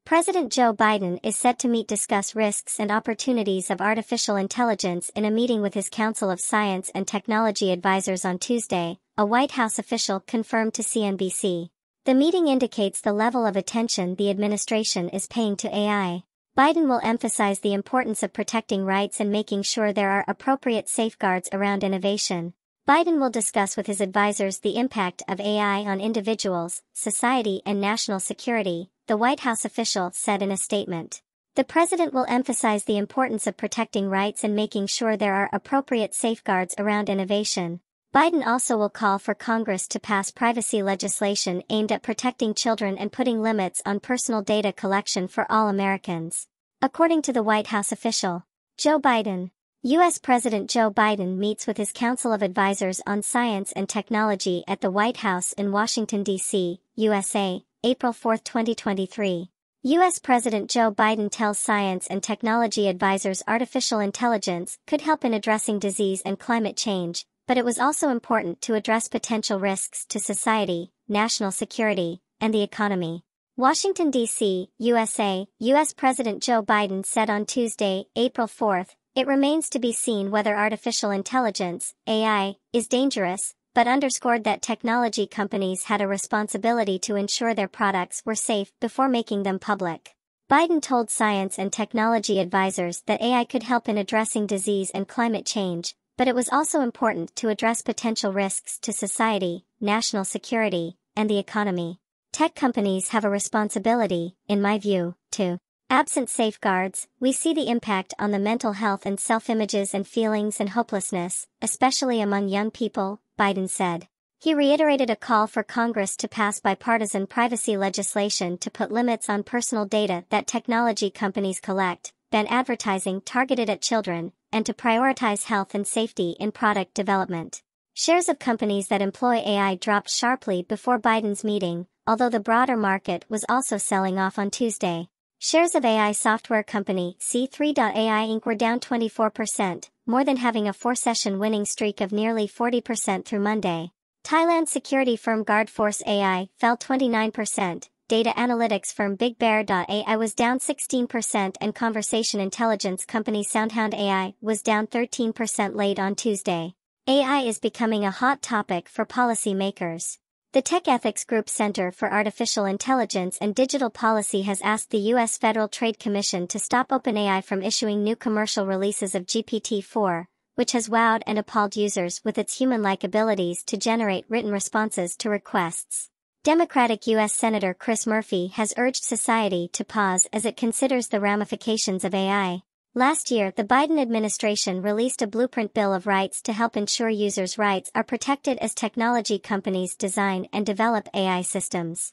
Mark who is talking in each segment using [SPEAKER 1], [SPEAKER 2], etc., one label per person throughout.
[SPEAKER 1] President Joe Biden is set to discuss risks and opportunities of artificial intelligence in a meeting with his Council of Science and Technology advisors on Tuesday, a White House official confirmed to CNBC. The meeting indicates the level of attention the administration is paying to AI. Biden will emphasize the importance of protecting rights and making sure there are appropriate safeguards around innovation. Biden will discuss with his advisors the impact of AI on individuals, society, and national security, the White House official said in a statement. The president will emphasize the importance of protecting rights and making sure there are appropriate safeguards around innovation. Biden also will call for Congress to pass privacy legislation aimed at protecting children and putting limits on personal data collection for all Americans. According to the White House official, Joe Biden, U.S. President Joe Biden meets with his Council of Advisors on Science and Technology at the White House in Washington, D.C., USA, April 4, 2023. U.S. President Joe Biden tells science and technology advisors artificial intelligence could help in addressing disease and climate change, but it was also important to address potential risks to society, national security, and the economy. Washington, D.C., USA, U.S. President Joe Biden said on Tuesday, April 4, it remains to be seen whether artificial intelligence, AI, is dangerous, but underscored that technology companies had a responsibility to ensure their products were safe before making them public. Biden told science and technology advisors that AI could help in addressing disease and climate change, but it was also important to address potential risks to society, national security, and the economy. Tech companies have a responsibility, in my view, to absent safeguards, we see the impact on the mental health and self-images and feelings and hopelessness, especially among young people, Biden said. He reiterated a call for Congress to pass bipartisan privacy legislation to put limits on personal data that technology companies collect, ban advertising targeted at children, and to prioritize health and safety in product development. Shares of companies that employ AI dropped sharply before Biden's meeting, although the broader market was also selling off on Tuesday. Shares of AI software company C3.ai Inc. were down 24%, more than having a four-session winning streak of nearly 40% through Monday. Thailand security firm Guardforce AI fell 29%, data analytics firm BigBear.ai was down 16% and conversation intelligence company SoundHound AI was down 13% late on Tuesday. AI is becoming a hot topic for policymakers. The Tech Ethics Group Center for Artificial Intelligence and Digital Policy has asked the U.S. Federal Trade Commission to stop OpenAI from issuing new commercial releases of GPT-4, which has wowed and appalled users with its human-like abilities to generate written responses to requests. Democratic U.S. Senator Chris Murphy has urged society to pause as it considers the ramifications of AI. Last year, the Biden administration released a blueprint bill of rights to help ensure users' rights are protected as technology companies design and develop AI systems.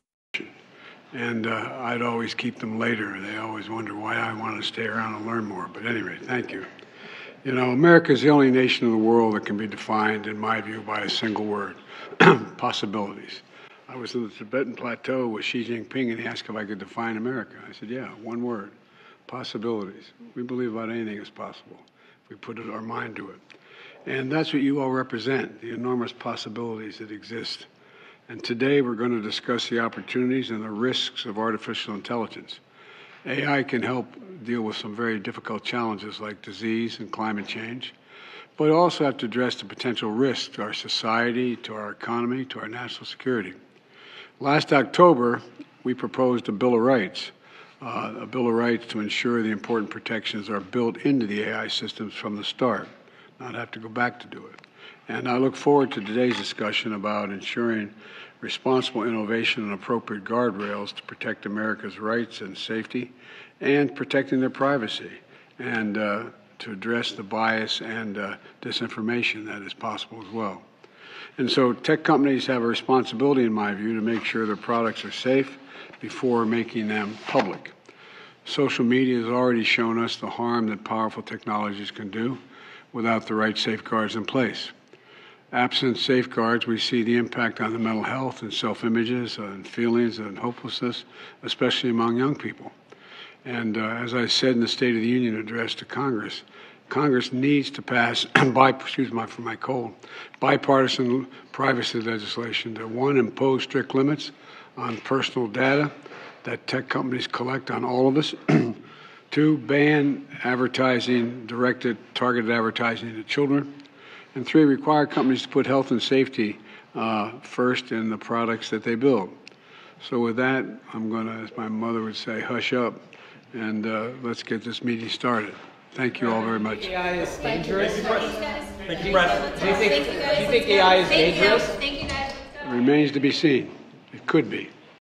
[SPEAKER 2] And I'd always keep them later. They always wonder why I want to stay around and learn more. But anyway, thank you. You know, America is the only nation in the world that can be defined, in my view, by a single word, possibilities. I was in the Tibetan Plateau with Xi Jinping, and he asked if I could define America. I said, yeah, one word. Possibilities. We believe about anything is possible if we put our mind to it. And that's what you all represent, the enormous possibilities that exist. And today we're going to discuss the opportunities and the risks of artificial intelligence. AI can help deal with some very difficult challenges like disease and climate change, but also have to address the potential risks to our society, to our economy, to our national security. Last October, we proposed a Bill of Rights. A Bill of Rights to ensure the important protections are built into the AI systems from the start, not have to go back to do it. And I look forward to today's discussion about ensuring responsible innovation and appropriate guardrails to protect America's rights and safety and protecting their privacy and to address the bias and disinformation that is possible as well. And so tech companies have a responsibility, in my view, to make sure their products are safe before making them public. Social media has already shown us the harm that powerful technologies can do without the right safeguards in place. Absent safeguards, we see the impact on the mental health and self-images and feelings and hopelessness, especially among young people. And as I said in the State of the Union address to Congress, Congress needs to pass, bipartisan privacy legislation that, one, impose strict limits on personal data that tech companies collect on all of us. 2, ban advertising, targeted advertising to children. And 3, require companies to put health and safety first in the products that they build. So with that, I'm going to, as my mother would say, hush up, and let's get this meeting started. Thank you all very much.
[SPEAKER 3] AI is dangerous.
[SPEAKER 4] Thank you, Brett.
[SPEAKER 3] Do you think AI is dangerous?
[SPEAKER 4] Thank you, guys.
[SPEAKER 2] It remains to be seen. It could be.